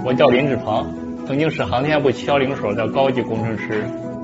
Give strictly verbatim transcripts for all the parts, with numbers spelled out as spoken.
我叫林志鹏，曾经是航天部七幺零所的高级工程师。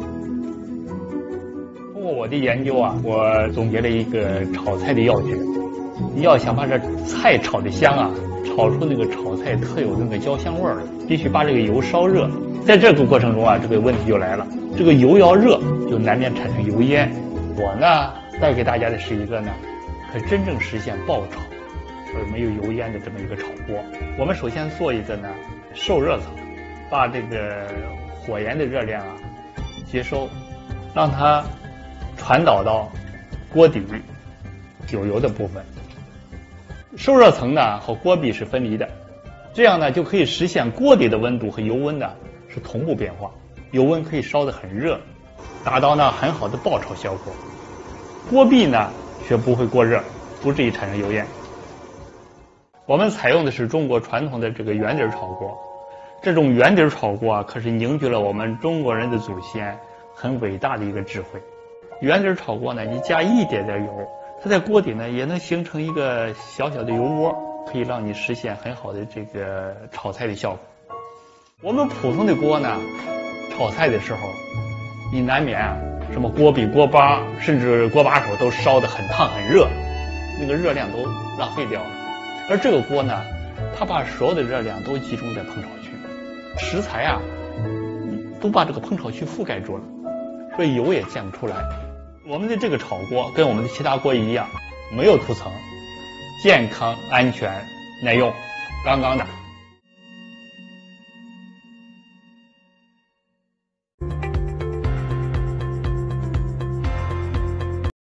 通过我的研究啊，我总结了一个炒菜的要诀。你要想把这菜炒得香啊，炒出那个炒菜特有那个焦香味儿，必须把这个油烧热。在这个过程中啊，这个问题就来了，这个油要热，就难免产生油烟。我呢，带给大家的是一个呢，可真正实现爆炒而没有油烟的这么一个炒锅。我们首先做一个呢受热层，把这个火焰的热量啊接收，让它传导到锅底有油的部分。受热层呢和锅壁是分离的，这样呢就可以实现锅底的温度和油温呢是同步变化，油温可以烧得很热，达到呢很好的爆炒效果。锅壁呢却不会过热，不至于产生油烟。我们采用的是中国传统的这个圆底炒锅，这种圆底炒锅啊，可是凝聚了我们中国人的祖先很伟大的一个智慧。圆底炒锅呢，你加一点点油，它在锅底呢也能形成一个小小的油窝，可以让你实现很好的这个炒菜的效果。我们普通的锅呢，炒菜的时候，你难免啊，什么锅壁、锅巴，甚至锅把手都烧得很烫很热，那个热量都浪费掉了。而这个锅呢，它把所有的热量都集中在烹炒区，食材啊都把这个烹炒区覆盖住了，所以油也溅不出来。我们的这个炒锅跟我们的其他锅一样，没有涂层，健康、安全、耐用，杠杠的。